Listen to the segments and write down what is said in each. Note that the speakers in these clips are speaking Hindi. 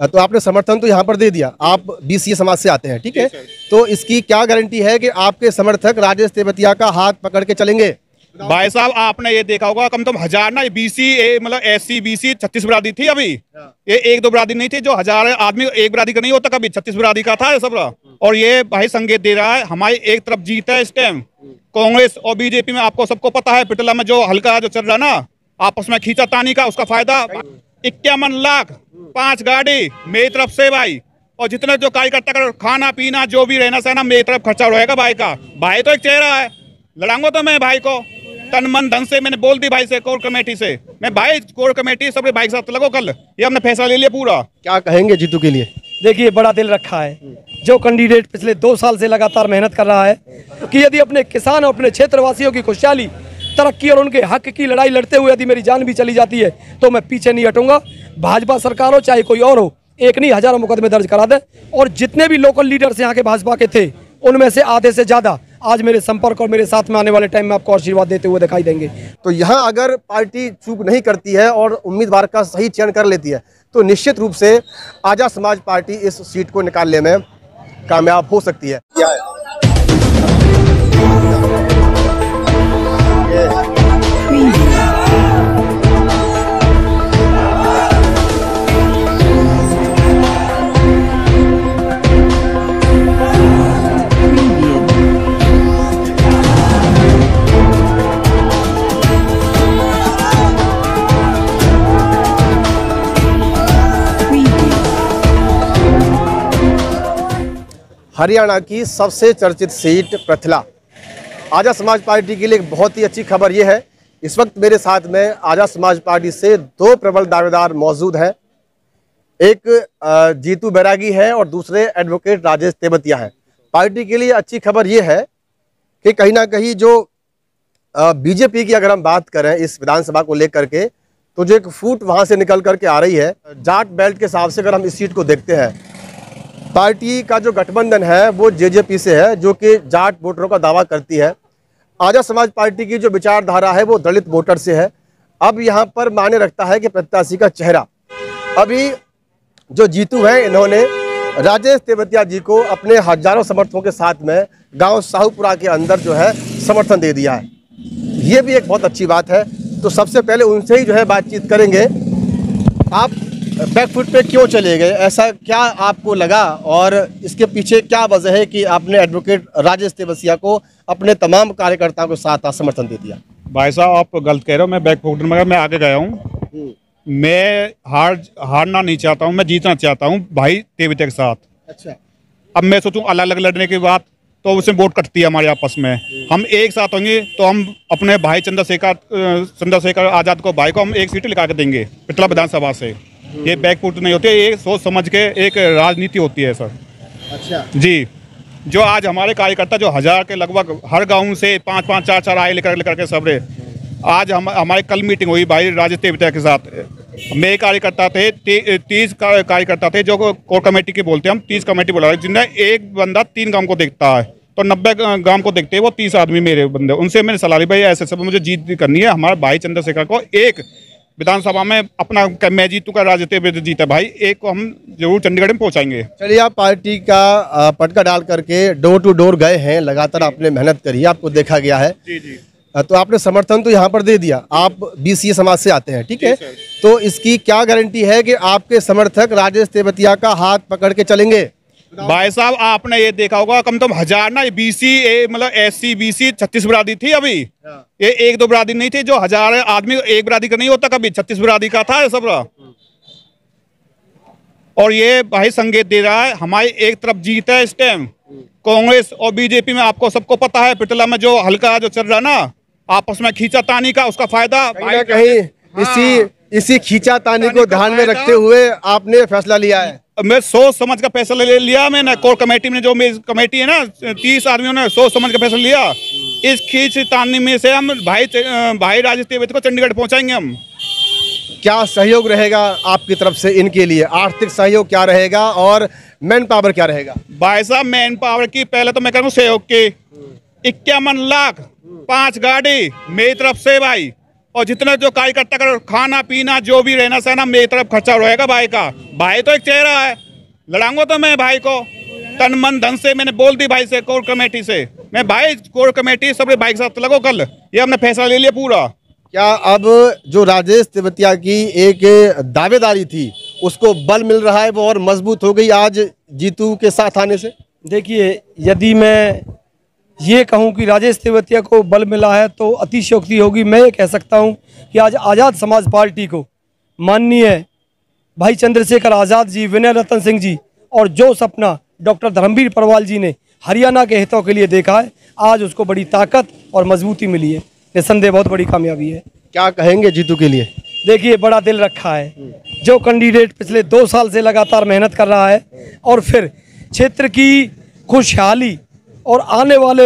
तो आपने समर्थन तो यहाँ पर दे दिया, आप बीसीए समाज से आते हैं, ठीक है। तो इसकी क्या गारंटी है कि आपके समर्थक राजेश तेवतिया का हाथ पकड़ के चलेंगे? भाई साहब, आपने ये देखा होगा कम से कम 1000 ना बीसी मतलब SC BC 36 बरादरी थी। अभी ये एक दो बरादरी नहीं थी, जो 1000 आदमी एक बरादरी का नहीं होता, कभी 36 बरादरी का था ये सब। और ये भाई संकेत दे रहा है हमारी एक तरफ जीत है इस टाइम। कांग्रेस और बीजेपी में आपको सबको पता है, पिटला में जो हल्का जो चल रहा ना आपस में खींचातानी का, उसका फायदा 51 लाख 5 गाड़ी मेरी तरफ से भाई। और जितने जो कार्यकर्ता का खाना पीना जो भी रहना सहना मेरी तरफ खर्चा रहेगा भाई का। भाई तो एक चेहरा है, लड़ाऊंगा तो मैं भाई को तन मन धन से। मैंने बोल दी भाई से, कोर कमेटी से, मैं भाई कोर कमेटी सबके भाई के साथ लगो कल, ये हमने फैसला ले लिया पूरा। क्या कहेंगे जीतू के लिए? देखिए, बड़ा दिल रखा है जो कैंडिडेट पिछले 2 साल से लगातार मेहनत कर रहा है कि यदि अपने किसान और अपने क्षेत्रवासियों की खुशहाली, तरक्की और उनके हक की लड़ाई लड़ते हुए यदि मेरी जान भी चली जाती है तो मैं पीछे नहीं हटूंगा। भाजपा सरकार हो चाहे कोई और हो, एक नहीं हजारों मुकदमे दर्ज करा दे। और जितने भी लोकल लीडर्स यहाँ के भाजपा के थे उनमें से आधे से ज्यादा आज मेरे संपर्क और मेरे साथ में आने वाले टाइम में आपको आशीर्वाद देते हुए दिखाई देंगे। तो यहाँ अगर पार्टी चूक नहीं करती है और उम्मीदवार का सही चयन कर लेती है तो निश्चित रूप से आजाद समाज पार्टी इस सीट को निकालने में कामयाब हो सकती है। क्या है? हरियाणा की सबसे चर्चित सीट पृथला। आजाद समाज पार्टी के लिए एक बहुत ही अच्छी खबर यह है, इस वक्त मेरे साथ में आजाद समाज पार्टी से 2 प्रबल दावेदार मौजूद हैं। एक जीतू बैरागी है और दूसरे एडवोकेट राजेश तेवतिया हैं। पार्टी के लिए अच्छी खबर यह है कि कहीं ना कहीं जो बीजेपी की अगर हम बात करें इस विधानसभा को लेकर के, तो जो एक फूट वहां से निकल करके आ रही है, जाट बेल्ट के हिसाब से अगर हम इस सीट को देखते हैं, पार्टी का जो गठबंधन है वो जेजेपी से है, जो कि जाट वोटरों का दावा करती है। आजाद समाज पार्टी की जो विचारधारा है वो दलित वोटर से है। अब यहाँ पर मायने रखता है कि प्रत्याशी का चेहरा। अभी जो जीतू हैं इन्होंने राजेश तेवतिया जी को अपने हजारों समर्थकों के साथ में गांव साहूपुरा के अंदर जो है समर्थन दे दिया है। ये भी एक बहुत अच्छी बात है। तो सबसे पहले उनसे ही जो है बातचीत करेंगे। आप बैकफुट पे क्यों चले गए, ऐसा क्या आपको लगा और इसके पीछे क्या वजह है कि आपने एडवोकेट राजेश तेवतिया को अपने तमाम कार्यकर्ताओं के साथ समर्थन दे दिया? भाई साहब, आप गलत कह रहे हो। मैं बैकफुट में मैं आगे गया हूँ। मैं हारना नहीं चाहता हूँ, मैं जीतना चाहता हूँ भाई तेवतिया के साथ। अच्छा। अब मैं सोचूं अलग अलग लड़ने की बात, तो उसमें वोट कटती है हमारे आपस में। हम एक साथ होंगे तो हम अपने भाई चंद्रशेखर आजाद को, भाई को हम एक सीट लिखा के देंगे पिटला विधानसभा से। ये बैकफुट नहीं होती है, ये सोच समझ के एक राजनीति होती है सर। अच्छा जी। जो आज हमारे कार्यकर्ता जो 1000 के लगभग हर गांव से 5-5 4-4 आए लेकर के सबरे, आज हमारे कल मीटिंग हुई भाई राजेश तेवतिया के साथ। मेरे कार्यकर्ता थे 30 कार्यकर्ता थे, जो कोर कमेटी के बोलते हैं हम, 30 कमेटी बोला, जिनमें एक बंदा 3 गांव को देखता है, तो 90 गांव को देखते हैं वो 30 आदमी मेरे बंदे। उनसे मैंने सलाह ली भाई ऐसे सब मुझे जीत करनी है, हमारे भाई चंद्रशेखर को एक विधानसभा में अपना, मैं जीतू का राजेश तेवतिया जीता भाई, एक को हम जरूर चंडीगढ़ में पहुंचाएंगे। चलिए, आप पार्टी का पटका डाल करके डोर टू डोर गए हैं, लगातार आपने मेहनत करी है, आपको देखा गया है। जी जी। तो आपने समर्थन तो यहाँ पर दे दिया, आप बीसीए समाज से आते हैं, ठीक है। तो इसकी क्या गारंटी है कि आपके समर्थक राजेश तेवतिया का हाथ पकड़ के चलेंगे? भाई साहब, आपने ये देखा होगा कम से कम 1000 ना BC मतलब SC BC 36 बरादरी थी। अभी ये एक दो बरादरी नहीं थी, जो 1000 आदमी एक बरादरी का नहीं होता, कभी 36 बरादरी का था ये सब। और ये भाई संकेत दे रहा है हमारी एक तरफ जीत है इस टाइम। कांग्रेस और बीजेपी में आपको सबको पता है, पिटला में जो हल्का जो चल रहा ना आपस में खींचातानी का, उसका फायदा कहीं इसी खींचातानी को ध्यान में रखते हुए आपने फैसला लिया है? मैं सोच समझ का फैसला ले लिया मैंने। कोर कमेटी में जो मेरी कमेटी है ना, 30 आदमियों ने सोच समझ का फैसला लिया। इस खींचतानी में से हम भाई राजेश तेवतिया को चंडीगढ़ पहुंचाएंगे हम। क्या सहयोग रहेगा आपकी तरफ से इनके लिए? आर्थिक सहयोग क्या रहेगा और मैन पावर क्या रहेगा? भाई साहब, मैन पावर की पहले तो मैं कहूँ सहयोग की 51 लाख 5 गाड़ी मेरी तरफ से भाई। और जितना जो कार्यकर्ता का खाना पीना जो भी रहना सहना मेरी तरफ खर्चा रहेगा भाई का। भाई तो एक चेहरा है, लड़ाऊंगा तो मैं भाई को तन मन धन से। मैंने बोल दी भाई से, कोर कमेटी से, मैं भाई कोर कमेटी सब भाई के साथ लगो कल, ये हमने फैसला ले लिया पूरा। क्या अब जो राजेश तेवतिया की एक दावेदारी थी उसको बल मिल रहा है, वो और मजबूत हो गई आज जीतू के साथ आने से? देखिए, यदि मैं ये कहूं कि राजेश तेवतिया को बल मिला है तो अतिशयोक्ति होगी। मैं ये कह सकता हूं कि आज आज़ाद समाज पार्टी को माननीय भाई चंद्रशेखर आज़ाद जी, विनय रतन सिंह जी और जो सपना डॉक्टर धर्मवीर परवाल जी ने हरियाणा के हितों के लिए देखा है, आज उसको बड़ी ताकत और मजबूती मिली है। निसंदेह बहुत बड़ी कामयाबी है। क्या कहेंगे जीतू के लिए? देखिए, बड़ा दिल रखा है। जो कैंडिडेट पिछले 2 साल से लगातार मेहनत कर रहा है और फिर क्षेत्र की खुशहाली और आने वाले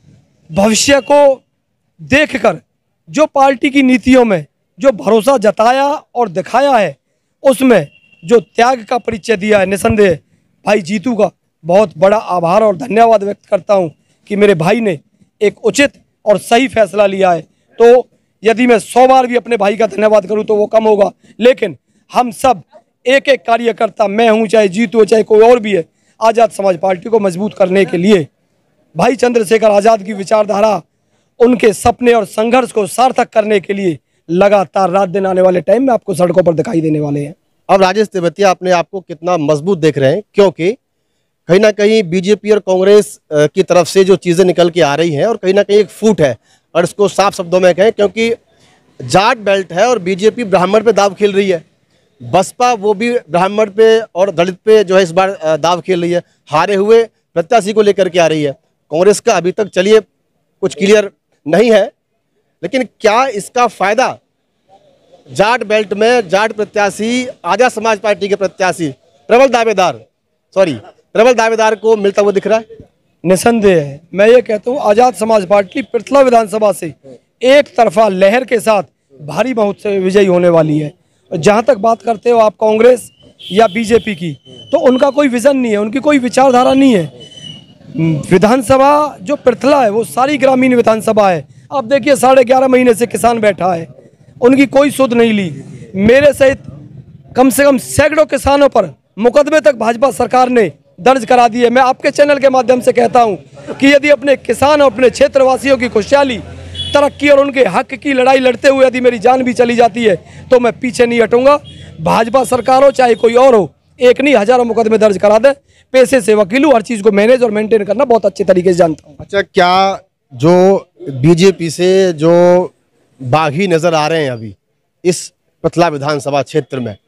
भविष्य को देखकर जो पार्टी की नीतियों में जो भरोसा जताया और दिखाया है, उसमें जो त्याग का परिचय दिया है, निसंदेह भाई जीतू का बहुत बड़ा आभार और धन्यवाद व्यक्त करता हूं कि मेरे भाई ने एक उचित और सही फैसला लिया है। तो यदि मैं 100 बार भी अपने भाई का धन्यवाद करूं तो वो कम होगा, लेकिन हम सब एक एक कार्यकर्ता, मैं हूं चाहे जीतू हो चाहे कोई और भी है, आज़ाद समाज पार्टी को मजबूत करने के लिए भाई चंद्रशेखर आज़ाद की विचारधारा, उनके सपने और संघर्ष को सार्थक करने के लिए लगातार रात दिन आने वाले टाइम में आपको सड़कों पर दिखाई देने वाले हैं। अब राजेश तेवतिया अपने आप को कितना मजबूत देख रहे हैं, क्योंकि कहीं ना कहीं बीजेपी और कांग्रेस की तरफ से जो चीज़ें निकल के आ रही हैं और कहीं ना कहीं एक फूट है, और इसको साफ शब्दों में कहें क्योंकि जाट बेल्ट है और बीजेपी ब्राह्मण पे दाव खेल रही है, बसपा वो भी ब्राह्मण पे और दलित पे जो है इस बार दाव खेल रही है, हारे हुए प्रत्याशी को लेकर के आ रही है। कांग्रेस का अभी तक चलिए कुछ क्लियर नहीं है, लेकिन क्या इसका फायदा जाट बेल्ट में जाट प्रत्याशी, आज़ाद समाज पार्टी के प्रत्याशी प्रबल दावेदार को मिलता हुआ दिख रहा है? निसंदेह है। मैं ये कहता हूँ आज़ाद समाज पार्टी पृथला विधानसभा से एक तरफा लहर के साथ भारी बहुत से विजयी होने वाली है। जहाँ तक बात करते हो आप कांग्रेस या बीजेपी की, तो उनका कोई विजन नहीं है, उनकी कोई विचारधारा नहीं है। विधानसभा जो पृथला है वो सारी ग्रामीण विधानसभा है। अब देखिए 11.5 महीने से किसान बैठा है, उनकी कोई सुध नहीं ली। मेरे सहित कम से कम सैकड़ों किसानों पर मुकदमे तक भाजपा सरकार ने दर्ज करा दी है। मैं आपके चैनल के माध्यम से कहता हूं कि यदि अपने किसान और अपने क्षेत्रवासियों की खुशहाली, तरक्की और उनके हक की लड़ाई लड़ते हुए यदि मेरी जान भी चली जाती है तो मैं पीछे नहीं हटूंगा। भाजपा सरकार हो चाहे कोई और हो, एक नहीं हजारों मुकदमे दर्ज करा दे। पेशे से वकील हूं, हर चीज़ को मैनेज और मेंटेन करना बहुत अच्छे तरीके से जानता हूँ। अच्छा, क्या जो बीजेपी से जो बागी नजर आ रहे हैं अभी इस पथला विधानसभा क्षेत्र में,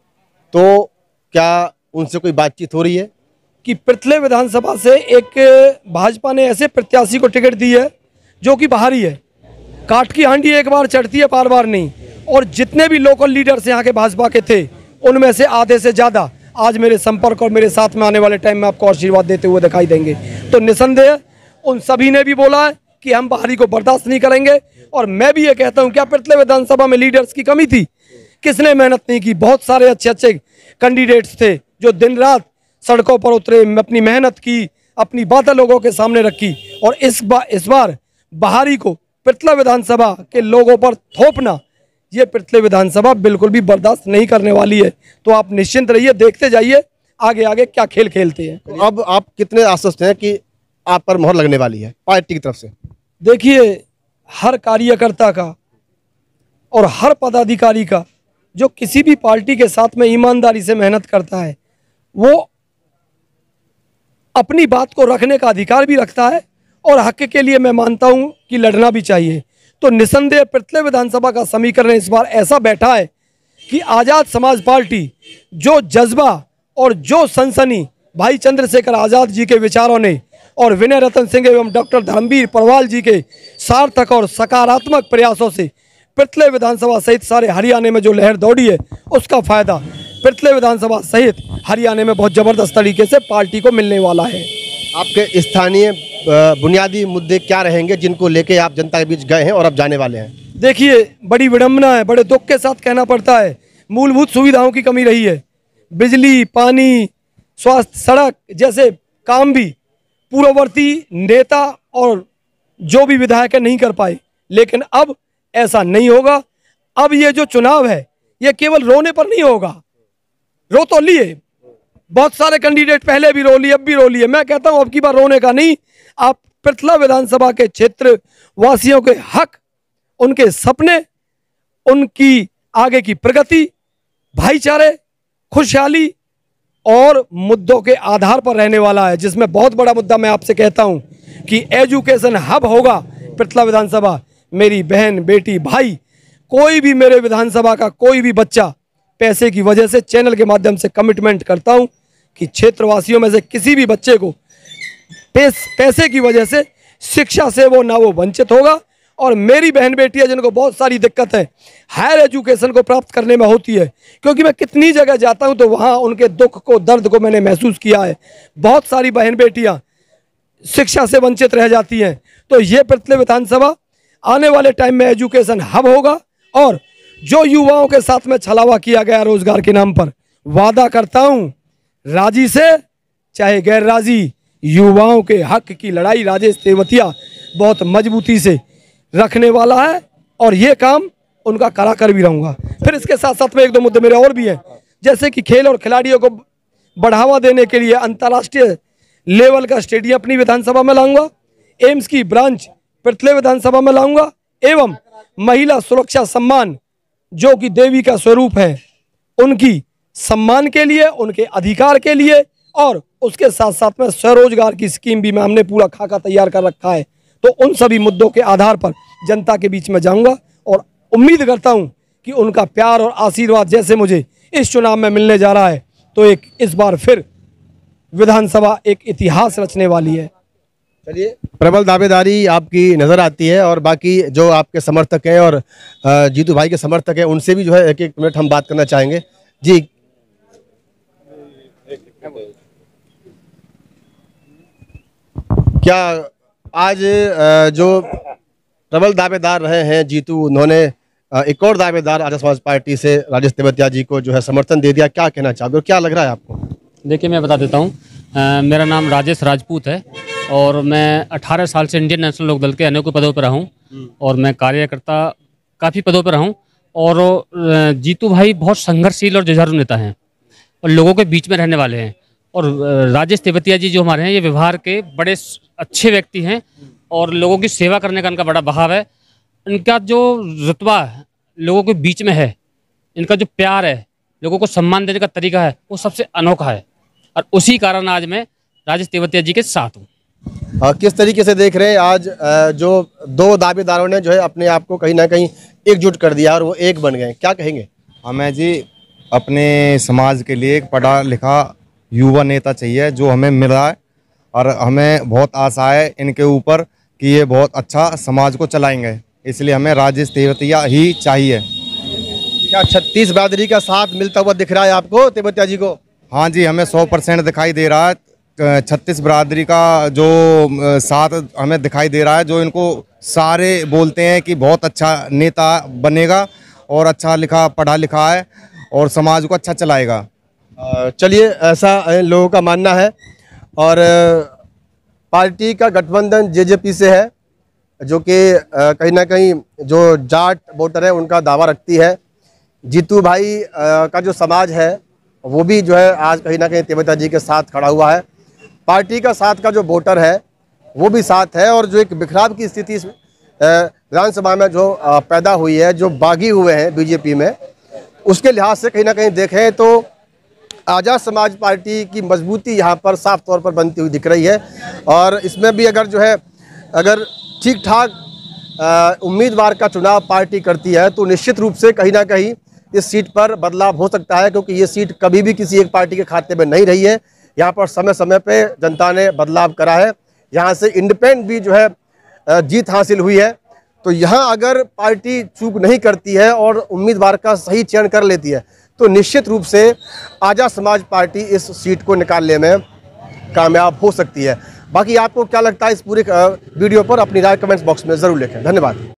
तो क्या उनसे कोई बातचीत हो रही है? कि पृथले विधानसभा से एक भाजपा ने ऐसे प्रत्याशी को टिकट दी है जो कि बाहरी है। काट की हांडी एक बार चढ़ती है, बार बार नहीं। और जितने भी लोकल लीडर्स यहाँ के भाजपा के थे, उनमें से आधे से ज़्यादा आज मेरे संपर्क और मेरे साथ में आने वाले टाइम में आपको आशीर्वाद देते हुए दिखाई देंगे। तो निसंदेह उन सभी ने भी बोला है कि हम बाहरी को बर्दाश्त नहीं करेंगे। और मैं भी ये कहता हूँ, क्या पृथले विधानसभा में लीडर्स की कमी थी? किसने मेहनत नहीं की? बहुत सारे अच्छे अच्छे कैंडिडेट्स थे जो दिन रात सड़कों पर उतरे, अपनी मेहनत की, अपनी बातें लोगों के सामने रखी। और इस बार बाहरी को पृथला विधानसभा के लोगों पर थोपना, ये पृथले विधानसभा बिल्कुल भी बर्दाश्त नहीं करने वाली है। तो आप निश्चिंत रहिए, देखते जाइए आगे आगे क्या खेल खेलते हैं। तो अब आप कितने आश्वस्त हैं कि आप पर मोहर लगने वाली है पार्टी की तरफ से? देखिए, हर कार्यकर्ता का और हर पदाधिकारी का जो किसी भी पार्टी के साथ में ईमानदारी से मेहनत करता है, वो अपनी बात को रखने का अधिकार भी रखता है और हक के लिए मैं मानता हूं कि लड़ना भी चाहिए। तो निसंदेह पृथले विधानसभा का समीकरण इस बार ऐसा बैठा है कि आज़ाद समाज पार्टी जो जज्बा और जो सनसनी भाई चंद्रशेखर आज़ाद जी के विचारों ने और विनय रतन सिंह एवं डॉक्टर धर्मवीर परवाल जी के सार्थक और सकारात्मक प्रयासों से पृथले विधानसभा सहित सारे हरियाणा में जो लहर दौड़ी है, उसका फायदा पृथले विधानसभा सहित हरियाणा में बहुत जबरदस्त तरीके से पार्टी को मिलने वाला है। आपके स्थानीय बुनियादी मुद्दे क्या रहेंगे जिनको लेके आप जनता के बीच गए हैं और अब जाने वाले हैं? देखिए, बड़ी विडंबना है, बड़े दुख के साथ कहना पड़ता है, मूलभूत सुविधाओं की कमी रही है। बिजली, पानी, स्वास्थ्य, सड़क जैसे काम भी पूर्ववर्ती नेता और जो भी विधायक नहीं कर पाए, लेकिन अब ऐसा नहीं होगा। अब ये जो चुनाव है ये केवल रोने पर नहीं होगा। रो तो लिए, बहुत सारे कैंडिडेट पहले भी रो लिए, अब भी रो लिए। मैं कहता हूं अब की बार रोने का नहीं। आप पृथला विधानसभा के क्षेत्र वासियों के हक, उनके सपने, उनकी आगे की प्रगति, भाईचारे, खुशहाली और मुद्दों के आधार पर रहने वाला है, जिसमें बहुत बड़ा मुद्दा मैं आपसे कहता हूं कि एजुकेशन हब होगा पृथला विधानसभा। मेरी बहन, बेटी, भाई, कोई भी मेरे विधानसभा का कोई भी बच्चा पैसे की वजह से, चैनल के माध्यम से कमिटमेंट करता हूं कि क्षेत्रवासियों में से किसी भी बच्चे को पैसे की वजह से शिक्षा से वो वंचित होगा। और मेरी बहन बेटियां जिनको बहुत सारी दिक्कत है हायर एजुकेशन को प्राप्त करने में होती है, क्योंकि मैं कितनी जगह जाता हूं तो वहां उनके दुख को, दर्द को मैंने महसूस किया है। बहुत सारी बहन बेटियां शिक्षा से वंचित रह जाती हैं। तो ये पृथला विधानसभा आने वाले टाइम में एजुकेशन हब होगा। और जो युवाओं के साथ में छलावा किया गया रोजगार के नाम पर, वादा करता हूं राजी से चाहे गैर राजी, युवाओं के हक की लड़ाई राजेश तेवतिया बहुत मजबूती से रखने वाला है और ये काम उनका करा कर भी रहूंगा। फिर इसके साथ साथ में एक दो मुद्दे मेरे और भी हैं, जैसे कि खेल और खिलाड़ियों को बढ़ावा देने के लिए अंतर्राष्ट्रीय लेवल का स्टेडियम अपनी विधानसभा में लाऊंगा, एम्स की ब्रांच पृथला विधानसभा में लाऊंगा, एवं महिला सुरक्षा सम्मान जो कि देवी का स्वरूप है, उनकी सम्मान के लिए, उनके अधिकार के लिए, और उसके साथ साथ में स्वरोजगार की स्कीम भी मैं हमने पूरा खाका तैयार कर रखा है। तो उन सभी मुद्दों के आधार पर जनता के बीच में जाऊंगा और उम्मीद करता हूं कि उनका प्यार और आशीर्वाद जैसे मुझे इस चुनाव में मिलने जा रहा है, तो एक इस बार फिर विधानसभा एक इतिहास रचने वाली है। चलिए, प्रबल दावेदारी आपकी नज़र आती है और बाकी जो आपके समर्थक हैं और जीतू भाई के समर्थक हैं उनसे भी जो है एक एक मिनट हम बात करना चाहेंगे। जी, क्या आज जो प्रबल दावेदार रहे हैं जीतू, उन्होंने एक और दावेदार आर्य समाज पार्टी से राजेश तेवतिया जी को जो है समर्थन दे दिया, क्या कहना चाहोगे और क्या लग रहा है आपको? देखिए, मैं बता देता हूँ, मेरा नाम राजेश राजपूत है और मैं 18 साल से इंडियन नेशनल लोकदल के अनेकों पदों पर रहा हूँ और मैं कार्यकर्ता काफ़ी पदों पर रहा हूँ। और जीतू भाई बहुत संघर्षशील और जुझारू नेता हैं और लोगों के बीच में रहने वाले हैं। और राजेश तेवतिया जी जो हमारे हैं, ये व्यवहार के बड़े अच्छे व्यक्ति हैं और लोगों की सेवा करने का इनका बड़ा बहाव है। इनका जो रुतबा लोगों के बीच में है, इनका जो प्यार है, लोगों को सम्मान देने का तरीका है, वो सबसे अनोखा है और उसी कारण आज मैं राजेश तेवतिया जी के साथ हूँ। किस तरीके से देख रहे हैं आज जो दो दावेदारों ने जो है अपने आप को कहीं ना कहीं एकजुट कर दिया और वो एक बन गए, क्या कहेंगे? हमें जी अपने समाज के लिए एक पढ़ा लिखा युवा नेता चाहिए जो हमें मिला है और हमें बहुत आशा है इनके ऊपर कि ये बहुत अच्छा समाज को चलाएंगे, इसलिए हमें राजेश तेवतिया ही चाहिए। क्या 36 बिरादरी का साथ मिलता हुआ दिख रहा है आपको तेवतिया जी को? हाँ जी, हमें 100% दिखाई दे रहा है। 36 बिरादरी का जो साथ हमें दिखाई दे रहा है, जो इनको सारे बोलते हैं कि बहुत अच्छा नेता बनेगा और अच्छा लिखा पढ़ा लिखा है और समाज को अच्छा चलाएगा। चलिए, ऐसा लोगों का मानना है। और पार्टी का गठबंधन जेजेपी से है, जो कि कहीं ना कहीं जो जाट वोटर है उनका दावा रखती है। जीतू भाई का जो समाज है वो भी जो है आज कहीं ना कहीं तेवतिया जी के साथ खड़ा हुआ है। पार्टी का साथ का जो वोटर है वो भी साथ है। और जो एक बिखराव की स्थिति विधानसभा में जो पैदा हुई है, जो बागी हुए हैं बीजेपी में, उसके लिहाज से कहीं ना कहीं देखें तो आज़ाद समाज पार्टी की मजबूती यहाँ पर साफ तौर पर बनती हुई दिख रही है। और इसमें भी अगर जो है अगर ठीक ठाक उम्मीदवार का चुनाव पार्टी करती है तो निश्चित रूप से कहीं ना कहीं इस सीट पर बदलाव हो सकता है, क्योंकि ये सीट कभी भी किसी एक पार्टी के खाते में नहीं रही है। यहाँ पर समय समय पे जनता ने बदलाव करा है, यहाँ से इंडिपेंडेंट भी जो है जीत हासिल हुई है। तो यहाँ अगर पार्टी चूक नहीं करती है और उम्मीदवार का सही चयन कर लेती है तो निश्चित रूप से आज़ाद समाज पार्टी इस सीट को निकालने में कामयाब हो सकती है। बाकी आपको क्या लगता है इस पूरे वीडियो पर अपनी राय कमेंट्स बॉक्स में ज़रूर लिखें। धन्यवाद।